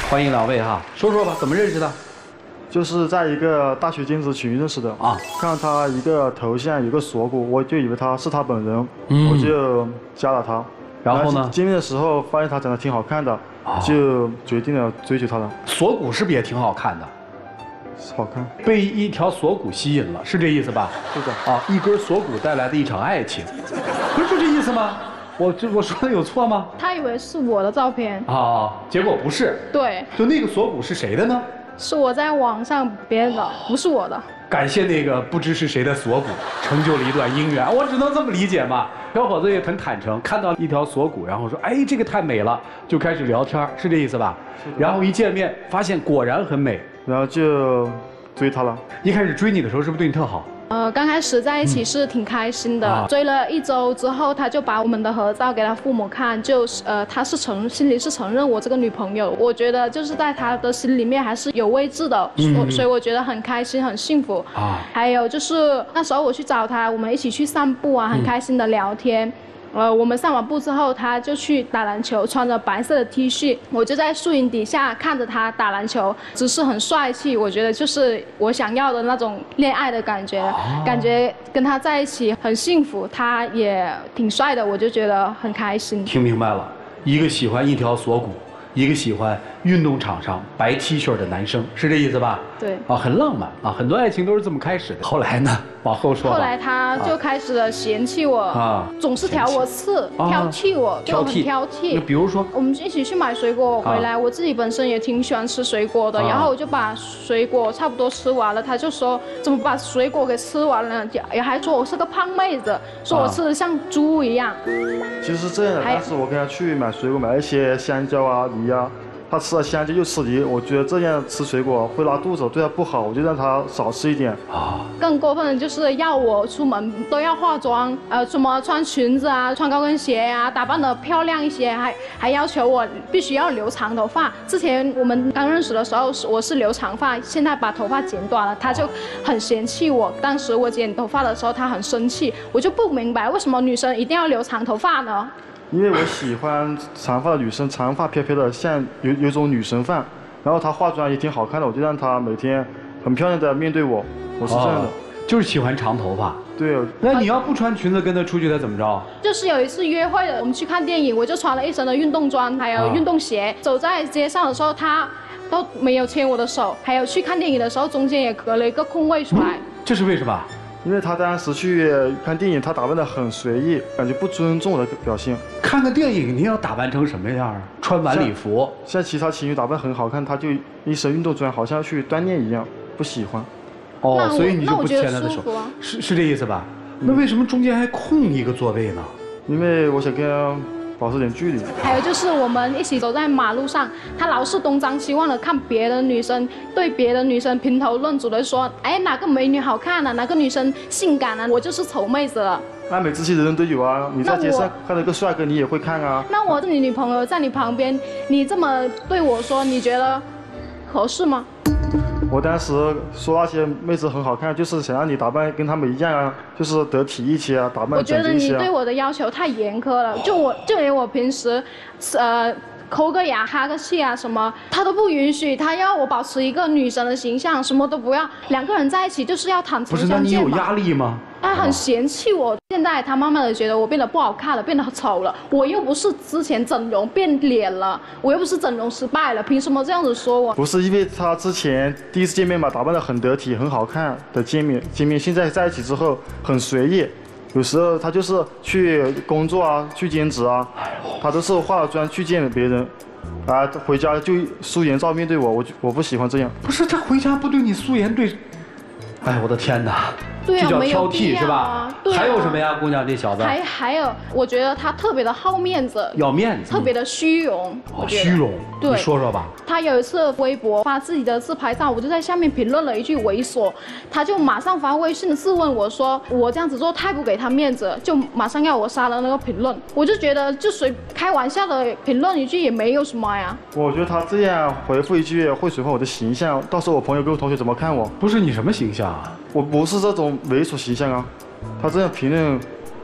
欢迎两位哈，说说吧，怎么认识的？ 就是在一个大学兼职群认识的啊。看他一个头像有个锁骨，我就以为他是他本人，我就加了他。 然后呢？ 见面的时候发现他长得挺好看的，就决定了追求他了。 锁骨是不是也挺好看的？ 好看。 被一条锁骨吸引了，是这意思吧？ 是的。 啊，一根锁骨带来的一场爱情，不是就这意思吗？我说的有错吗？ 他以为是我的照片啊，结果不是。 对。 就那个锁骨是谁的呢？ 是我在网上别人的，不是我的。 感谢那个不知是谁的锁骨，成就了一段姻缘。我只能这么理解嘛。小伙子也很坦诚，看到一条锁骨，然后说：“哎，这个太美了。”就开始聊天，是这意思吧？然后一见面，发现果然很美， 然后就追她了。 一开始追你的时候，是不是对你特好？ 刚开始在一起是挺开心的，追了1周之后，他就把我们的合照给他父母看，他是心里是承认我这个女朋友，我觉得就是在他的心里面还是有位置的，所以我觉得很开心很幸福啊。还有就是那时候我去找他，我们一起去散步啊，很开心的聊天。我们散完步之后，他就去打篮球，穿着白色的 T 恤，我就在树荫底下看着他打篮球，姿势很帅气，我觉得就是我想要的那种恋爱的感觉，感觉跟他在一起很幸福，他也挺帅的，我就觉得很开心。 听明白了，一个喜欢一条锁骨，一个喜欢运动场上白 T 恤的男生，是这意思吧？ 对。 啊，很浪漫啊，很多爱情都是这么开始的。后来呢？往后说吧。 后来他就开始了嫌弃我啊，总是挑我刺，挑剔我，对我很挑剔。 那比如说， 我们一起去买水果回来，我自己本身也挺喜欢吃水果的，然后我就把水果差不多吃完了，他就说怎么把水果给吃完了，也还说我是个胖妹子，说我吃的像猪一样。 其实是这样的，当时我跟他去买水果，买一些香蕉啊、梨啊。他吃了香蕉又吃梨，我觉得这样吃水果会拉肚子，对他不好，我就让他少吃一点。 更过分的就是要我出门都要化妆，什么穿裙子啊、穿高跟鞋啊，打扮得漂亮一些，还要求我必须要留长头发。之前我们刚认识的时候，我是留长发，现在把头发剪短了，他就很嫌弃我。当时我剪头发的时候，他很生气，我就不明白为什么女生一定要留长头发呢？ 因为我喜欢长发的女生，长发飘飘的，像有种女神范。然后她化妆也挺好看的，我就让她每天很漂亮的面对我。我是这样的， 就是喜欢长头发。 对。 那你要不穿裙子跟她出去，她怎么着？ 就是有一次约会的，我们去看电影，我就穿了一身的运动装，还有运动鞋，走在街上的时候，他都没有牵我的手。还有去看电影的时候，中间也隔了一个空位出来。 这是为什么？ 因为他当时去看电影，他打扮得很随意，感觉不尊重我的表现。 看个电影你要打扮成什么样啊？穿晚礼服？ 像其他情侣打扮很好看，他就一身运动装，好像去锻炼一样，不喜欢。 哦，所以你就不牵他的手，是这意思吧？那为什么中间还空一个座位呢？ 因为我想跟他保持点距离。 还有就是我们一起走在马路上，他老是东张西望的看别的女生，对别的女生评头论足的说，哎，哪个美女好看啊，哪个女生性感啊，我就是丑妹子了。 爱美之心人人都有啊，你在街上看到一个帅哥，你也会看啊。 那我是你女朋友，在你旁边，你这么对我说，你觉得合适吗？ 我当时说那些妹子很好看，就是想让你打扮跟她们一样啊，就是得体一些啊，打扮整洁一些。 我觉得你对我的要求太严苛了，就连我平时，抠个牙、哈个气啊什么，他都不允许，他要我保持一个女神的形象，什么都不要。2个人在一起就是要坦诚相见嘛。 不是，那你有压力吗？ 他很嫌弃我，现在他慢慢的觉得我变得不好看了，变得丑了。我又不是之前整容变脸了，我又不是整容失败了，凭什么这样子说我？ 不是因为他之前第一次见面嘛，打扮得很得体、很好看的见面，现在在一起之后很随意。有时候他就是去工作啊，去兼职啊，他都是化了妆去见别人，啊，回家就素颜照面对我，我不喜欢这样。 不是，他回家不对你素颜对，哎，我的天哪！ 对啊， 这叫挑剔是吧？ 对啊。 还有什么呀，姑娘？这小子还有，我觉得他特别的好面子， 要面子， 特别的虚荣。 虚荣， 对， 你说说吧。 他有一次微博发自己的自拍照，我就在下面评论了一句猥琐，他就马上发微信质问我说我这样子做太不给他面子，就马上要我删了那个评论。我就觉得就随开玩笑的评论一句也没有什么呀。 我觉得他这样回复一句会损坏我的形象，到时候我朋友跟我同学怎么看我？ 不是你什么形象啊？ 我不是这种猥琐形象啊，他这样评论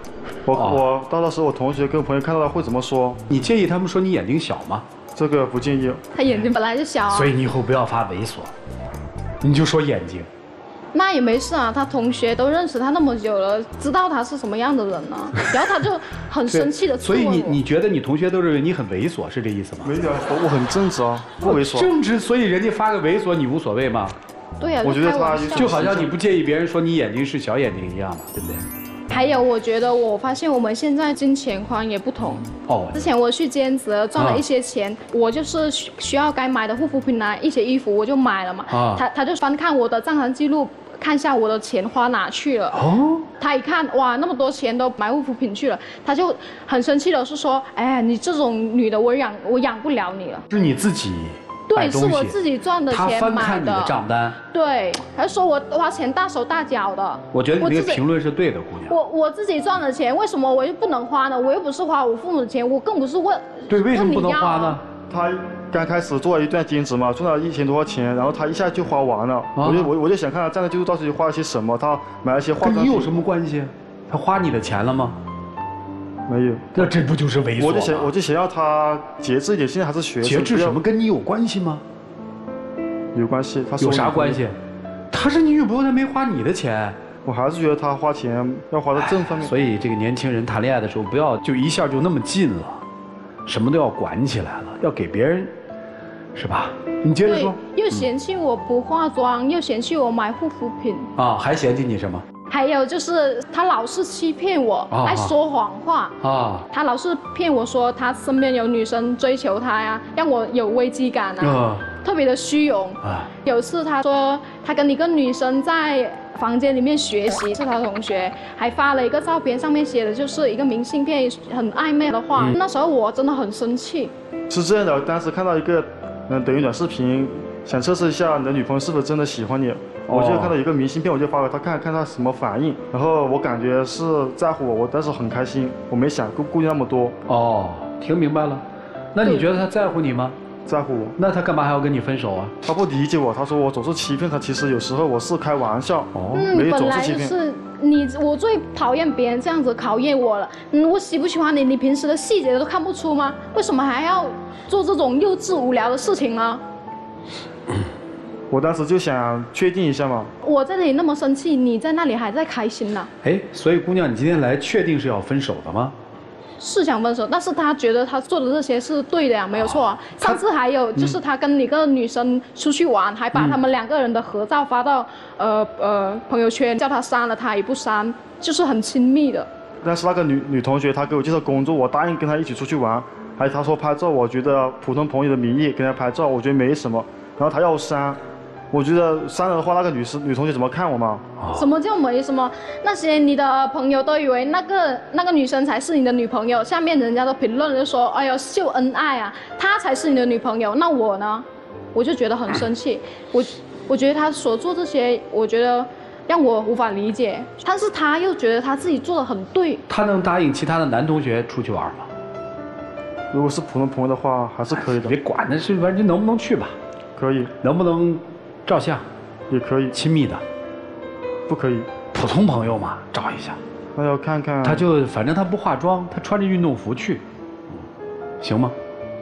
我到时候我同学跟朋友看到了会怎么说？ 你介意他们说你眼睛小吗？ 这个不建议。 他眼睛本来就小啊。 所以你以后不要发猥琐，你就说眼睛。 那也没事啊，他同学都认识他那么久了，知道他是什么样的人呢、然后他就很生气的。 所以你觉得你同学都认为你很猥琐，是这意思吗？ 没有，我很正直啊，不猥琐。 正直，所以人家发个猥琐你无所谓吗？ 对呀、 我觉得他就好像你不介意别人说你眼睛是小眼睛一样嘛，对不对？ 还有，我发现我们现在金钱观也不同。 哦， 之前我去兼职赚了一些钱，我就是需要该买的护肤品啊，一些衣服我就买了嘛。他就翻看我的账单记录，看一下我的钱花哪去了。哦，他一看，哇，那么多钱都买护肤品去了，他就很生气的是说，哎，你这种女的我养不了你了。 是你自己。 对，是我自己赚的钱买的。 他翻看你的账单。 对，还说我花钱大手大脚的。 我觉得你这个评论是对的，姑娘。 我自己赚的钱，为什么我又不能花呢？我又不是花我父母的钱，我更不是问。 对，为什么不能花呢？ 他刚开始做了一段兼职嘛，赚了1000多钱，然后他一下就花完了。我就想看他账单记录到底花了些什么，他买了些化妆品。 跟你有什么关系？他花你的钱了吗？ 没有， 那这不就是猥琐？ 我就想要他节制一点，现在还是学生。 节制什么？跟你有关系吗？ 有关系。他有啥关系？他是你女朋友，他没花你的钱。 我还是觉得他花钱要花在正方面。 所以这个年轻人谈恋爱的时候，不要就一下就那么近了，什么都要管起来了，要给别人，是吧？你接着说。 又嫌弃我不化妆，又嫌弃我买护肤品。 啊，还嫌弃你什么？ 还有就是他老是欺骗我，爱说谎话啊！他老是骗我说他身边有女生追求他呀，让我有危机感啊，特别的虚荣。有次他说他跟一个女生在房间里面学习，是他同学，还发了一个照片，上面写的就是一个明信片，很暧昧的话。那时候我真的很生气。 是这样的，当时看到一个抖音短视频，想测试一下你的女朋友是否真的喜欢你。我就看到一个明信片，我就发给他看看他什么反应，然后我感觉是在乎我当时很开心，我没想顾虑那么多。 哦，听明白了。那你觉得他在乎你吗？ 在乎我。 那他干嘛还要跟你分手啊？ 他不理解我，他说我总是欺骗他，其实有时候我是开玩笑，没有总是欺骗。 本来就是我最讨厌别人这样子考验我了。我喜不喜欢你，你平时的细节都看不出吗？为什么还要做这种幼稚无聊的事情呢？ 我当时就想确定一下嘛。 我在这里那么生气，你在那里还在开心呢。 哎，所以姑娘，你今天来确定是要分手的吗？ 是想分手，但是他觉得他做的这些是对的呀，没有错啊。上次还有就是他跟一个女生出去玩，还把他们2个人的合照发到朋友圈，叫他删了，他也不删，就是很亲密的。 但是那个女同学她给我介绍工作，我答应跟她一起出去玩，还有她说拍照，我觉得普通朋友的名义跟她拍照，我觉得没什么，然后她要删。我觉得删了的话，那个女同学怎么看我嘛？ 什么叫没什么？那些你的朋友都以为那个女生才是你的女朋友，下面人家都评论就说：“哎呦，秀恩爱啊，她才是你的女朋友。”那我呢？我就觉得很生气。我觉得他所做这些，我觉得让我无法理解。但是他又觉得他自己做的很对。 他能答应其他的男同学出去玩吗？ 如果是普通朋友的话，还是可以的。 别管那是反正能不能去吧。 可以。 能不能？照相也可以， 亲密的不可以， 普通朋友嘛，照一下。 那要看看。 他就反正他不化妆，他穿着运动服去，行吗？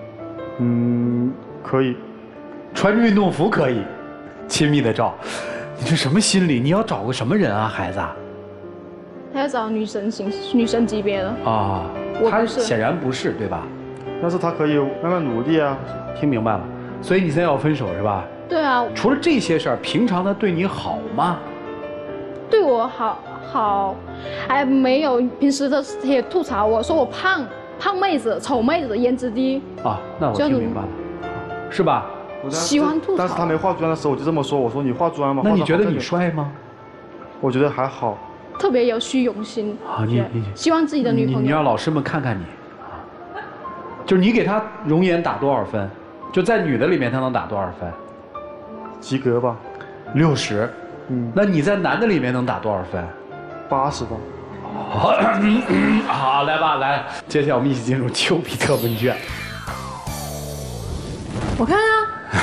可以， 穿着运动服可以，亲密的照。你这什么心理？你要找个什么人啊，孩子？ 他要找女神级别的啊。他显然不是，对吧？ 但是他可以慢慢努力啊。 听明白了，所以你现在要分手是吧？ 对啊， 除了这些事儿，平常他对你好吗？ 对我好，还没有平时的也吐槽我说我胖妹子、丑妹子、颜值低啊。那我听明白了，是吧？ 喜欢吐槽。 但是他没化妆的时候，我就这么说，我说你化妆吗？ 那你觉得你帅吗？ 我觉得还好。 特别有虚荣心啊！你希望自己的女朋友。 你让老师们看看你啊，就是你给他容颜打多少分？就在女的里面，他能打多少分？ 及格吧 ，60。那你在男的里面能打多少分 ？80吧。 好，来吧，来，接下来我们一起进入丘比特问卷。 我看啊，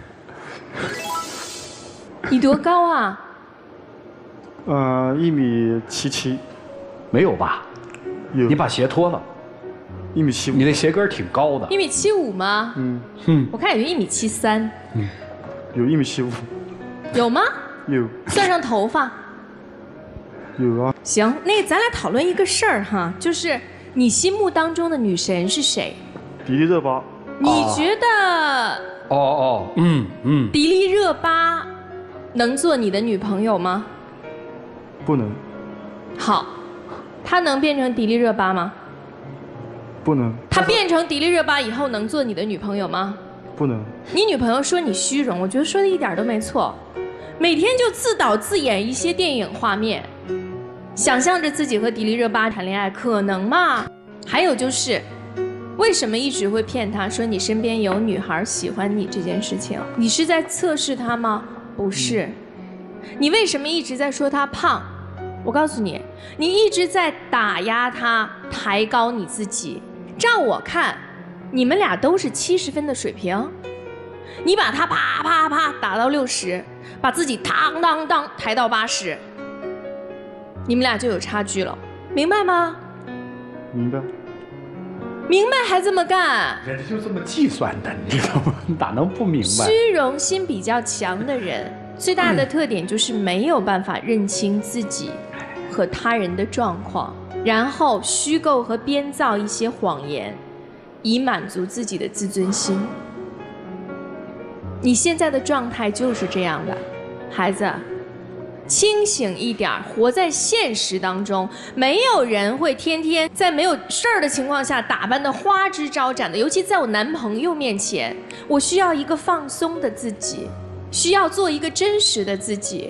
你多高啊 ？1.77米。 没有吧？ 有你把鞋脱了， 1.75米， 你那鞋跟儿挺高的。 1.75米吗？我看有1.73米， 有1.75米， 有吗？ 有算上头发。 有啊。 行，那咱俩讨论一个事儿哈，就是你心目当中的女神是谁？ 迪丽热巴， 你觉得迪丽热巴能做你的女朋友吗？ 不能， 好，她能变成迪丽热巴吗？ 不能， 她变成迪丽热巴以后能做你的女朋友吗？ 不能， 你女朋友说你虚荣，我觉得说的一点都没错。每天就自导自演一些电影画面，想象着自己和迪丽热巴谈恋爱，可能吗？还有就是，为什么一直会骗她说你身边有女孩喜欢你这件事情？你是在测试她吗？不是。你为什么一直在说她胖？我告诉你，你一直在打压她，抬高你自己。照我看，你们俩都是70分的水平，你把她啪啪啪打到60，把自己当当当抬到80，你们俩就有差距了，明白吗？ 明白。 明白还这么干？ 人家就这么计算的，你知道吗？哪能不明白？ 虚荣心比较强的人，最大的特点就是没有办法认清自己和他人的状况，然后虚构和编造一些谎言，以满足自己的自尊心。你现在的状态就是这样的，孩子。清醒一点，活在现实当中。没有人会天天在没有事儿的情况下打扮得花枝招展的，尤其在我男朋友面前，我需要一个放松的自己，需要做一个真实的自己。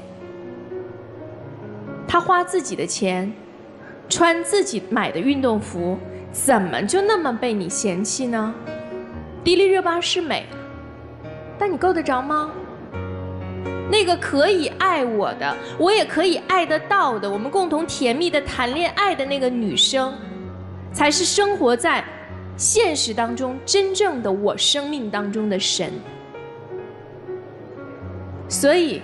他花自己的钱，穿自己买的运动服，怎么就那么被你嫌弃呢？迪丽热巴是美，但你够得着吗？那个可以爱我的，我也可以爱得到的，我们共同甜蜜的谈恋爱的那个女生，才是生活在现实当中真正的我生命当中的神。所以，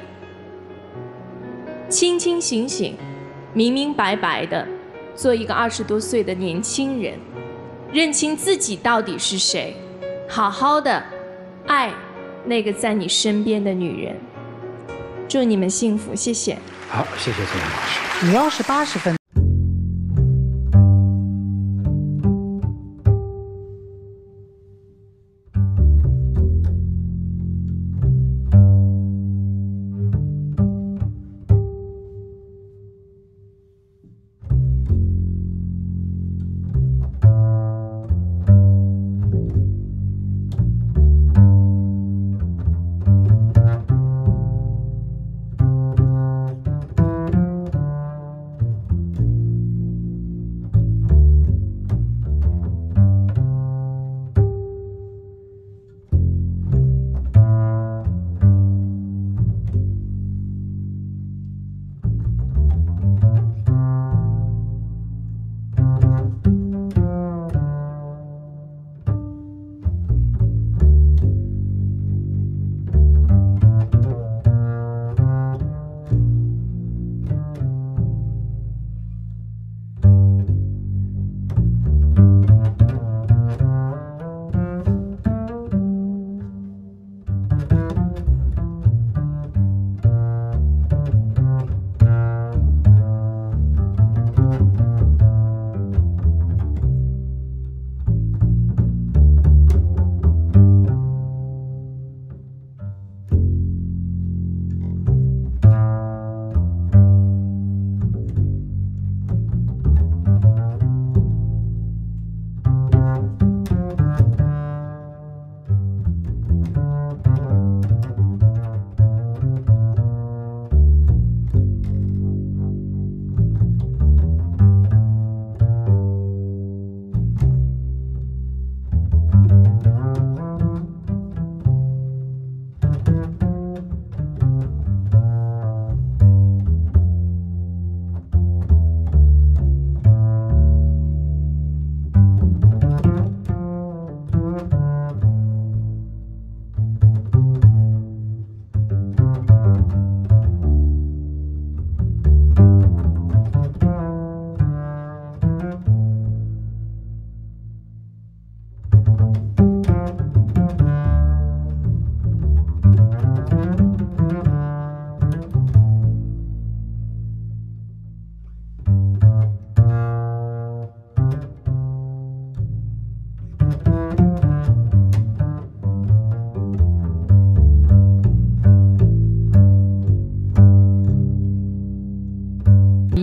清清醒醒，明明白白的，做一个20多岁的年轻人，认清自己到底是谁，好好的爱那个在你身边的女人。祝你们幸福，谢谢。 好，谢谢孙老师。 你要是80分。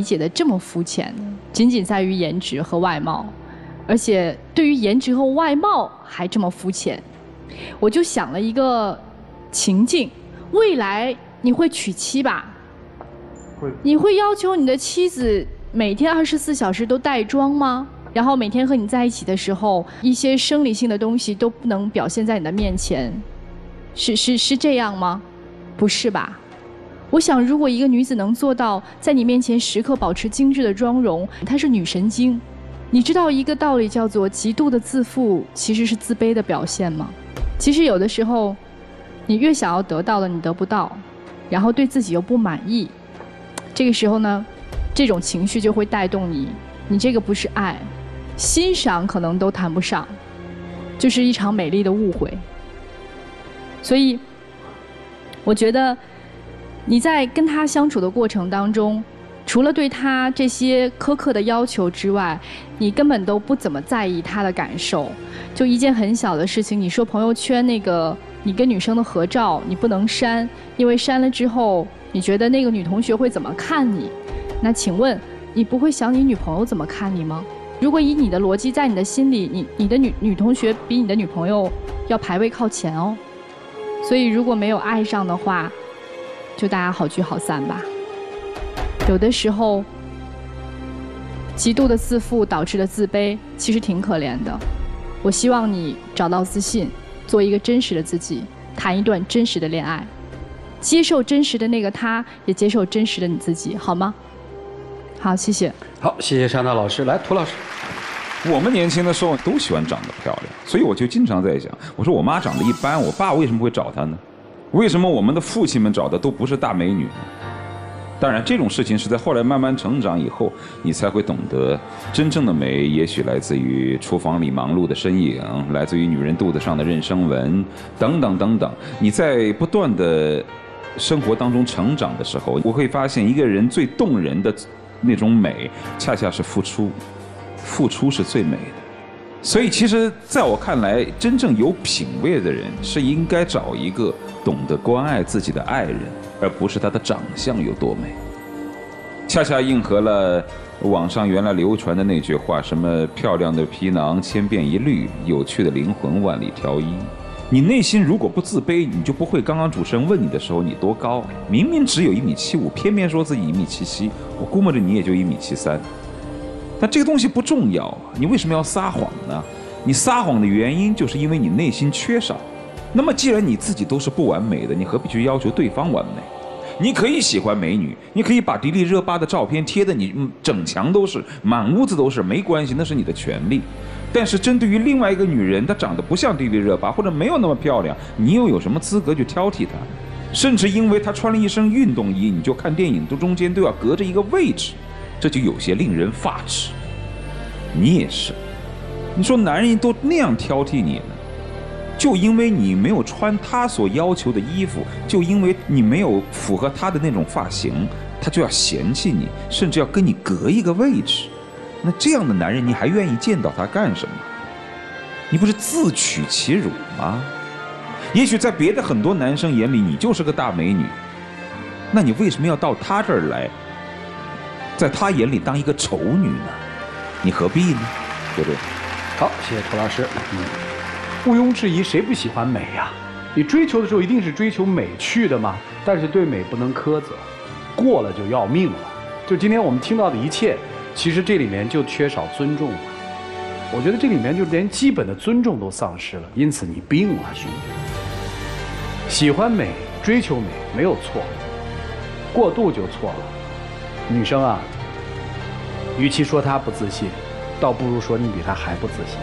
解的这么肤浅，仅仅在于颜值和外貌，而且对于颜值和外貌还这么肤浅。我就想了一个情境，未来你会娶妻吧？ 会。 你会要求你的妻子每天24小时都带妆吗？然后每天和你在一起的时候，一些生理性的东西都不能表现在你的面前，是这样吗？不是吧？我想，如果一个女子能做到在你面前时刻保持精致的妆容，她是女神经。你知道一个道理叫做极度的自负其实是自卑的表现吗？其实有的时候，你越想要得到的你得不到，然后对自己又不满意，这个时候呢，这种情绪就会带动你，你这个不是爱，欣赏可能都谈不上，就是一场美丽的误会。所以，我觉得你在跟他相处的过程当中，除了对他这些苛刻的要求之外，你根本都不怎么在意他的感受。就一件很小的事情，你说朋友圈那个你跟女生的合照你不能删，因为删了之后你觉得那个女同学会怎么看你？那请问你不会想你女朋友怎么看你吗？如果以你的逻辑，在你的心里，你的女同学比你的女朋友要排位靠前哦。所以如果没有爱上的话，就大家好聚好散吧。有的时候，极度的自负导致的自卑，其实挺可怜的。我希望你找到自信，做一个真实的自己，谈一段真实的恋爱，接受真实的那个他，也接受真实的你自己，好吗？好，谢谢。 好，谢谢山大老师。来，涂老师。 我们年轻的时候都喜欢长得漂亮，所以我就经常在想，我说我妈长得一般，我爸为什么会找她呢？为什么我们的父亲们找的都不是大美女呢？当然，这种事情是在后来慢慢成长以后，你才会懂得，真正的美也许来自于厨房里忙碌的身影，来自于女人肚子上的妊娠纹，等等等等。你在不断的生活当中成长的时候，我会发现一个人最动人的那种美，恰恰是付出，付出是最美的。所以其实在我看来，真正有品位的人是应该找一个懂得关爱自己的爱人，而不是他的长相有多美。恰恰应和了网上原来流传的那句话，什么漂亮的皮囊千变一律，有趣的灵魂万里挑一。你内心如果不自卑，你就不会刚刚主持人问你的时候你多高，明明只有1.75米，偏偏说自己1.77米，我估摸着你也就1.73米。但这个东西不重要，你为什么要撒谎呢？你撒谎的原因就是因为你内心缺少。那么既然你自己都是不完美的，你何必去要求对方完美？你可以喜欢美女，你可以把迪丽热巴的照片贴得你整墙都是，满屋子都是，没关系，那是你的权利。但是针对于另外一个女人，她长得不像迪丽热巴，或者没有那么漂亮，你又有什么资格去挑剔她？甚至因为她穿了一身运动衣，你就看电影中间都要隔着一个位置，这就有些令人发指。你也是，你说男人都那样挑剔你呢，就因为你没有穿他所要求的衣服，就因为你没有符合他的那种发型，他就要嫌弃你，甚至要跟你隔一个位置。那这样的男人你还愿意见到他干什么？你不是自取其辱吗？也许在别的很多男生眼里你就是个大美女，那你为什么要到他这儿来，在他眼里当一个丑女呢？你何必呢？对不对？ 好，谢谢涂老师。毋庸置疑，谁不喜欢美呀？你追求的时候一定是追求美去的嘛，但是对美不能苛责，过了就要命了。就今天我们听到的一切，其实这里面就缺少尊重了。我觉得这里面就连基本的尊重都丧失了，因此你病了，兄弟。喜欢美，追求美没有错，过度就错了。女生啊，与其说她不自信，倒不如说你比她还不自信。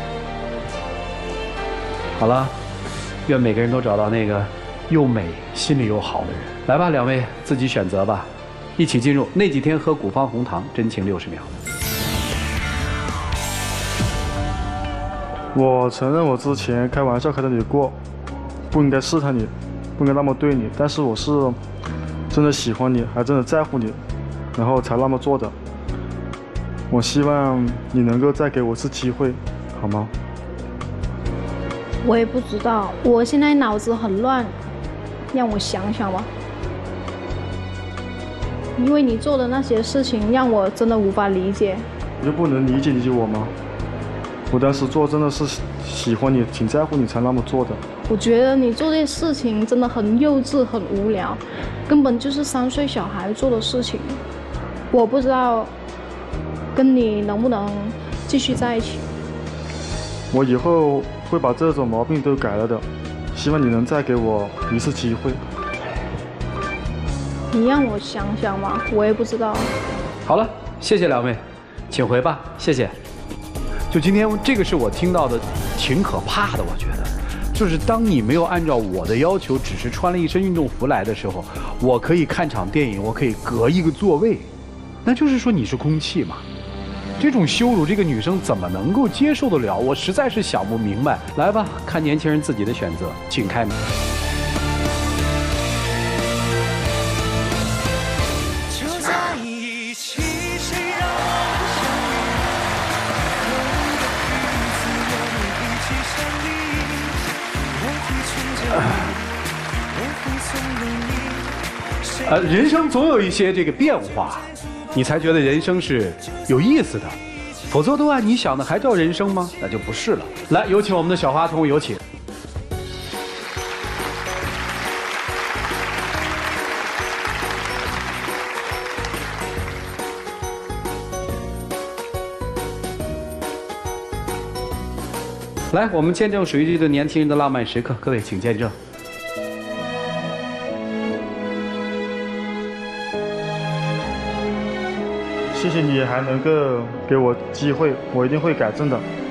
好了，愿每个人都找到那个又美、心里又好的人。来吧，两位自己选择吧，一起进入那几天喝古方红糖真情60秒。 我承认我之前开玩笑开的你过，不应该试探你，不应该那么对你，但是我是真的喜欢你，还真的在乎你，然后才那么做的。我希望你能够再给我一次机会，好吗？ 我也不知道，我现在脑子很乱，让我想想吧。 因为你做的那些事情让我真的无法理解。 你就不能理解我吗？我当时做真的是喜欢你，挺在乎你才那么做的。 我觉得你做这些事情真的很幼稚、很无聊，根本就是3岁小孩做的事情。我不知道跟你能不能继续在一起。 我以后会把这种毛病都改了的，希望你能再给我一次机会。 你让我想想嘛，我也不知道。 好了，谢谢两位，请回吧，谢谢。就今天这个是我听到的，挺可怕的，我觉得，就是当你没有按照我的要求，只是穿了一身运动服来的时候，我可以看场电影，我可以隔一个座位，那就是说你是空气嘛。这种羞辱，这个女生怎么能够接受得了？我实在是想不明白。来吧，看年轻人自己的选择，请开门。人生总有一些这个变化，你才觉得人生是有意思的，否则都按你想的还叫人生吗？那就不是了。来，有请我们的小花童，有请。来，我们见证属于这对年轻人的浪漫时刻，各位请见证。 谢谢你还能够给我机会，我一定会改正的。